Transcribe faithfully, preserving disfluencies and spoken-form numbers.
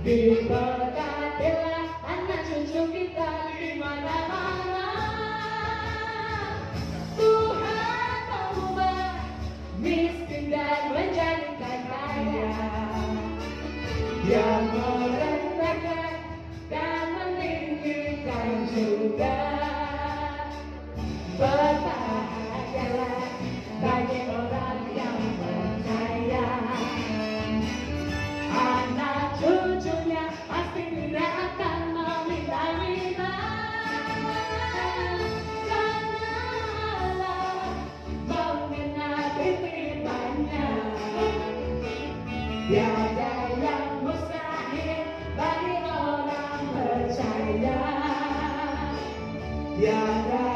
Diberkatilah anak cucu kita di mana-mana. Tuhan mengubah miskin dan menjadikan kaya. Dia merendahkan dan meninggikan juga. Berbahagialah bagi orang yang percaya. Anak cucunya pasti tidak akan meminta-minta, karena Allah mengenali firman-Nya. Tiada yang mustahil bagi orang percaya. Tiada